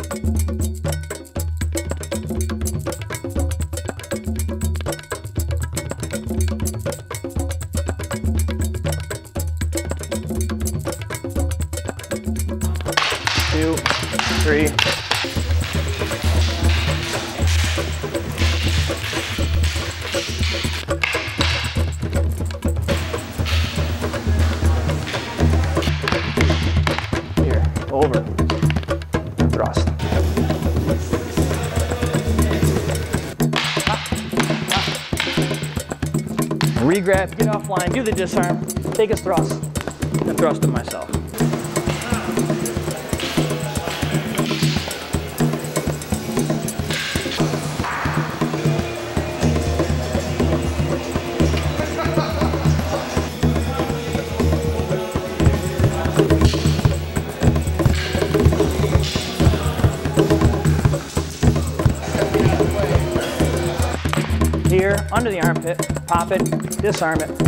Two, three. Here, over, and thrust. Re-grab, get offline, do the disarm, take a thrust, and thrust to myself. Here, under the armpit, pop it, disarm it.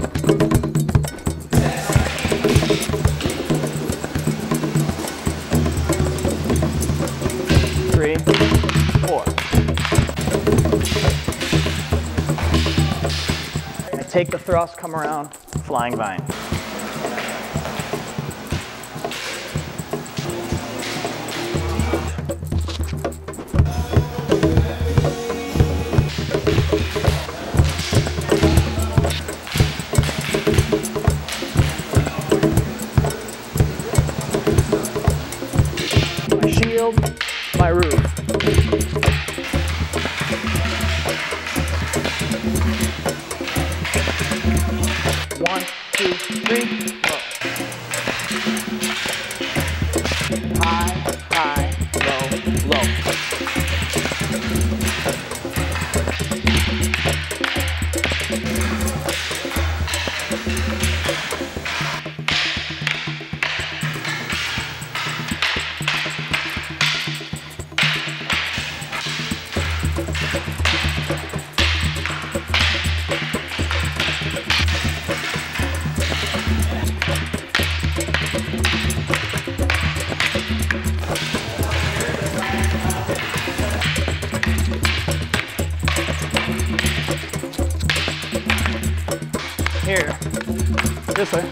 Three, four. I take the thrust, come around, flying vine. My roof. One, two, three, go. High, high, low, low. Here, this way.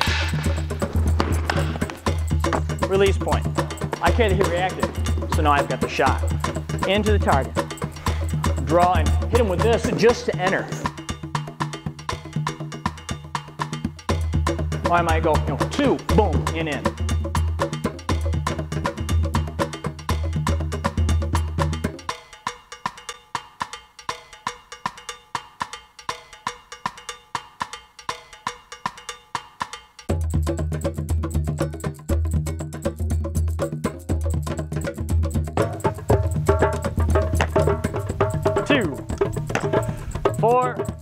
Release point. I can't hit reactive, so now I've got the shot. Into the target. Draw and hit him with this just to enter. Or I might go, two, boom, in. Two, four,